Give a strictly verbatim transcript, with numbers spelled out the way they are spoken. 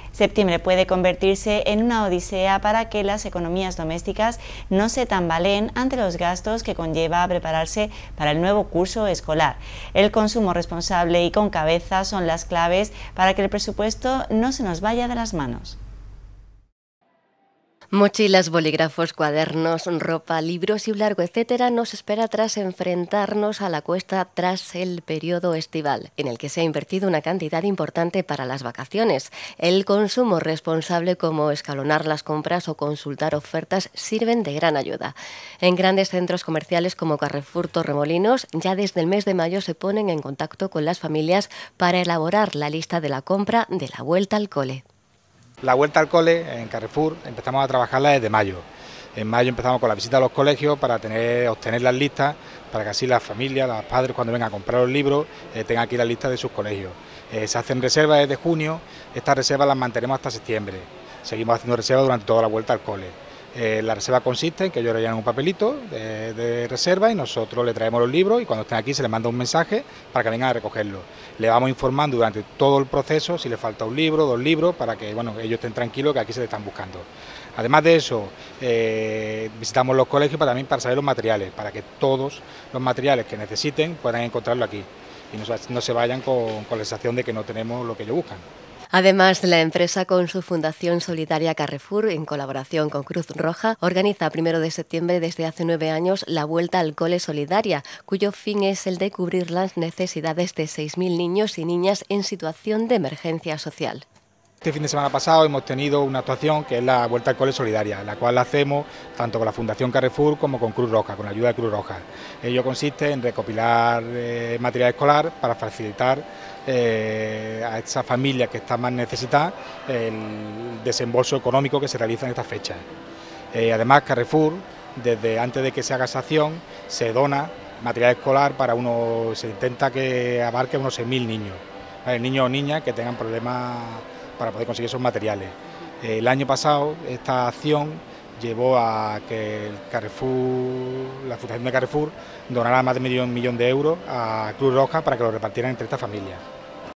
Septiembre puede convertirse en una odisea para que las economías domésticas no se tambaleen ante los gastos que conlleva prepararse para el nuevo curso escolar. El consumo responsable y con cabeza son las claves para que el presupuesto no se nos vaya de las manos. Mochilas, bolígrafos, cuadernos, ropa, libros y un largo etcétera nos espera tras enfrentarnos a la cuesta tras el periodo estival, en el que se ha invertido una cantidad importante para las vacaciones. El consumo responsable, como escalonar las compras o consultar ofertas, sirven de gran ayuda. En grandes centros comerciales como Carrefour Torremolinos, ya desde el mes de mayo se ponen en contacto con las familias para elaborar la lista de la compra de la vuelta al cole. La vuelta al cole en Carrefour empezamos a trabajarla desde mayo. En mayo empezamos con la visita a los colegios para tener, obtener las listas, para que así las familias, los padres cuando vengan a comprar los libros eh, tengan aquí la lista de sus colegios. Eh, se hacen reservas desde junio, estas reservas las mantenemos hasta septiembre. Seguimos haciendo reservas durante toda la vuelta al cole. Eh, la reserva consiste en que ellos rellenan un papelito de, de reserva y nosotros le traemos los libros y cuando estén aquí se les manda un mensaje para que vengan a recogerlos. Le vamos informando durante todo el proceso si le falta un libro, dos libros, para que bueno, ellos estén tranquilos que aquí se les están buscando. Además de eso, eh, visitamos los colegios para, también para saber los materiales, para que todos los materiales que necesiten puedan encontrarlo aquí y no, no se vayan con, con la sensación de que no tenemos lo que ellos buscan. Además, la empresa con su Fundación Solidaria Carrefour, en colaboración con Cruz Roja, organiza primero de septiembre desde hace nueve años la Vuelta al Cole Solidaria, cuyo fin es el de cubrir las necesidades de seis mil niños y niñas en situación de emergencia social. Este fin de semana pasado hemos tenido una actuación que es la Vuelta al Cole Solidaria, la cual la hacemos tanto con la Fundación Carrefour como con Cruz Roja, con la ayuda de Cruz Roja. Ello consiste en recopilar eh, material escolar para facilitar eh, a esas familias que están más necesitadas el desembolso económico que se realiza en estas fechas. Eh, además, Carrefour, desde antes de que se haga esa acción, se dona material escolar para unos, se intenta que abarque unos seis mil niños, ¿vale? Niños o niñas que tengan problemas para poder conseguir esos materiales. El año pasado esta acción llevó a que el Carrefour, la Fundación de Carrefour donara más de medio millón de euros a Cruz Roja para que lo repartieran entre estas familias.